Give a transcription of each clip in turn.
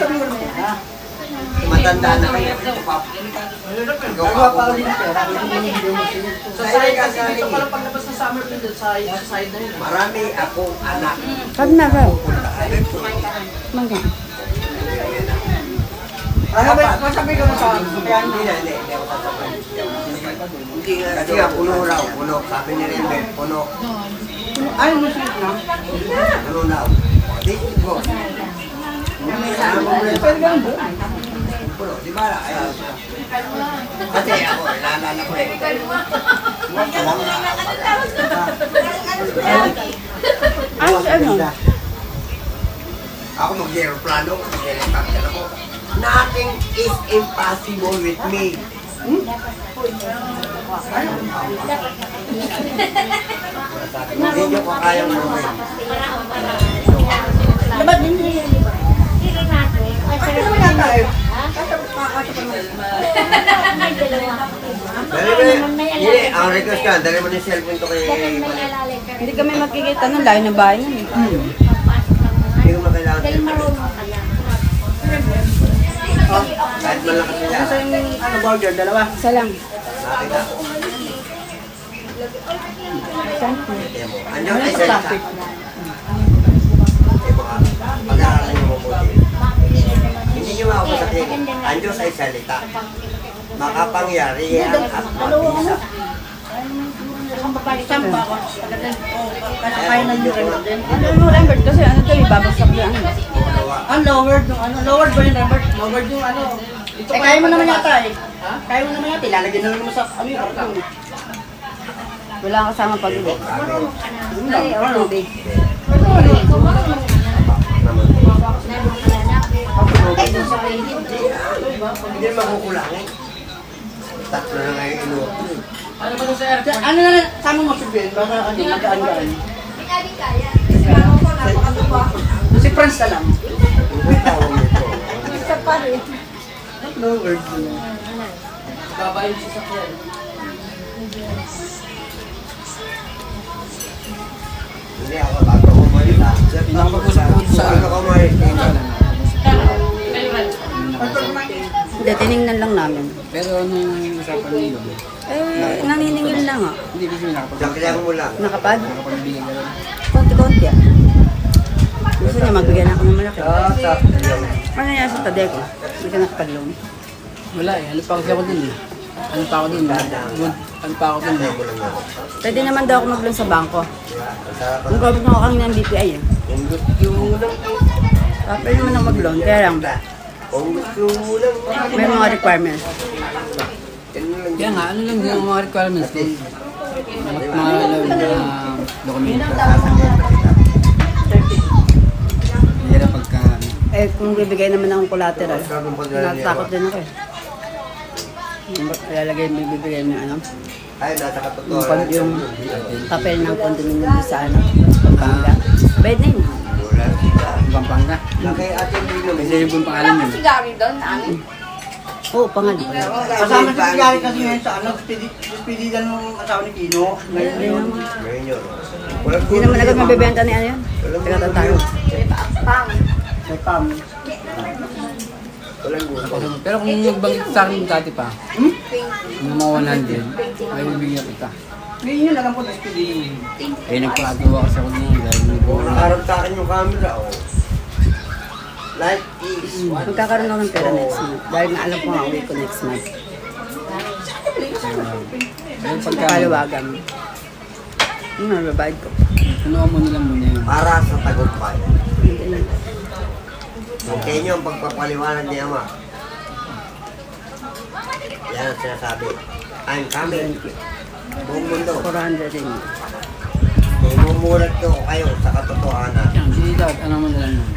Matanda na kayo. Gawa pa ulit pera. Sa side kasi dito pala paglabas ng summer din sa side na yun. Marami akong anak. Pag na ba? Mangga. Ano ba? Masabi ko na sa kaya Hindi ako sasabay. Kasi nga, puno raw, puno. Sabi ni Rebel, puno. Ay, musik na. Puno raw. Di ko. Pwede ka lang buo. Puno, di ba? Kasi ako, naalala ko eh. Ano? Ako mag-aeroplano, mag-helicopter ako. Nothing is impossible with me. Hindi nyo ko kayang gawin. Dapat hindi. Ano naman yata eh? Hindi, ang request ka, dali mo na yung cellphone to kay... Hindi kami makikita nun, layo ng bahay nun eh. Hindi ko makailangan cellphone. Kahit malakas nila. Kasi yung burger, dalawa. Isa lang. Nakita ko. Andiyan Ano ay sa salita. plastic? Pag-aaralan nyo mabuti. Hindi nyo makapasakin. Andiyan ay salita. Makapangyarihan at mabisa. Saan ba ako? Kaya na yung remote din. Ano yung Lambert kasi ano to, ibabagsak yan. Ang lowered yung ano? Lowered ba yung remote? Lowered yung ano? Kaya mo naman yata eh. Kaya mo naman yata. Ilalagyan naman mo sa ano yung artang. Wala kang kasama pag-uwi. Ay, ano? Hindi makukulangin. Tatlo na ngayon inuot. Ano ba ito sa airport? Ano na lang, sama mo si Ben, baka ano, magaan-gaan. Si Franz na lang. Lowered yun. Baba yung sasakyan. Hindi ako bago kumalit ha. Pinakapag-usap ko sa Bago kumalit. Hindi, tinignan lang namin. Pero ano yung usapan niyo? Eh, naniningil lang ah. Hindi kasi Sakyan mo lang. Nakapad? nakapagbigay ka lang. Konti-konti ah. Gusto niya magbigyan ako ng malaki. Sakyan. Ano yan sa Tadeco? Hindi ka nakapag-loan. Wala eh. Ano pa kasi ako dun eh. Ano pa ako dun? Good. Ano pa ako dun eh. Pwede naman daw ako mag-loan sa bangko. Kung gawin ako kami ng BPI eh. Kung gusto mo lang. Pwede naman ako mag-loan. Kaya lang, Kung gusto mo lang. may mga requirements. Kaya nga, ano lang yung mga requirements kung mga dokumento. Hira pagka Eh, kung bibigay naman akong collateral, natatakot din ako eh. Ilalagay mo bibigay mo yung ano, Ay, nasa katotohanan. yung papel ng condominium sa ano, Pampanga. Bayad na yun. Pampanga. Kay Ate Lino, Kasi yung pangalan yun. Oo, pangalan. Kasama si Gary kasi ngayon sa ano, despedidan ng asawa ni Kino. Ngayon naman. ngayon yun. Hindi naman agad mabibenta ni ano yan. Taga-tatayo. May Pam. Walang gusto. Pero kung magbanggit sa akin dati pa, yung mga 100, ay bibigyan kita. Ngayon yun, alam ko despedidan. Eh, nagpagawa kasi ako niya dahil may Kung nakaharap sa akin yung camera, oh. Life is what? Magkakaroon ako ng pera next month. Dahil nga alam ko nga uwi ko next month. Yung pagka, Pagkalawagan. Yung nababayad ko. punuan mo nilang muna yun. Para sa tagumpay. Hindi na. Kung inyo ang pagpapaliwanag ni Ama. Yan ang sinasabi. I'm coming. Buong mundo. 400 din. Mumulat ko kayo sa katotohanan. Hindi daw, ano mo nilang yun.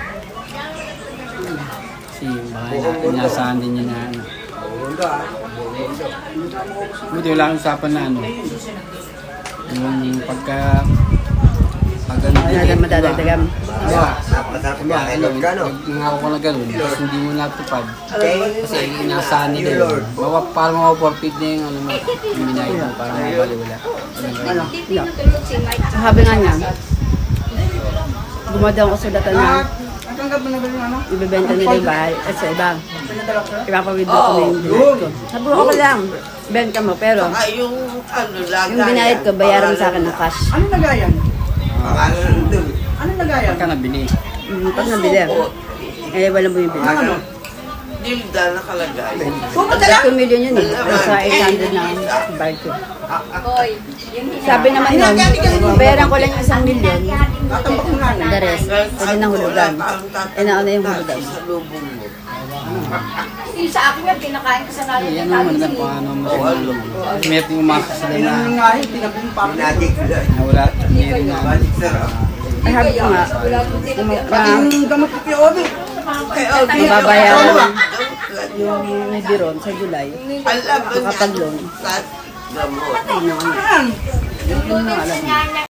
Kasi baka inasahan din niya na ano. Buong mundo ah. Buong mundo. Buti wala akong usapan na ano. Yung pagka... Pag ano Wala na madadagdagan. Diba? Napasarap Diba? ka kay Lord ka, no? Nangako ko na gano'n. Tapos hindi mo natupad. Okay? Kasi inasahan nila You, yun. Lord. Parang makaporpid na yung ano mo. Yung binayad mo. Parang mabaliwala. Ano? Yeah. Sabi nga niya, gumadaw ko sulatan na Natanggap mo na ba yung ano? Ibebenta nila yung bahay at sa iba. Pinadala ko sa'yo? Ipapawidro ko na yung binayad ko. Sabi ko, okay lang. Benta mo, pero Saka yung ano, lagayan. yung binayad ko, bayaran mo sa akin ng cash. Anong lagayan? Pangalan doon. Anong lagayan? Pagka nabili. Pag nabili, eh, walang bumibili. Ano? Dilda nakalagay. Sumat ka lang! 2 million yun eh. Sa 800 na bayad ko. Sabi naman nun, bayaran ko lang yung 1 million. Tatambak mo na. The rest, pwede nang hulugan. Eh, nauna yung hulugan. Sa lubong mo. Yung sa akin nga, pinakain ko sa namin. Yan naman na paano mo siya. May umakas sila na Ayun nga yun, tinabi yung papi. Pinadik sila. nawala. Hindi na. Balik sarap. Ay, habi ko nga. Pati yung gamot ko kay Obi. Mababayaran yung Biron sa July. Alam mo Makapag-loan. Gamot. Ayan. Yun yung alam.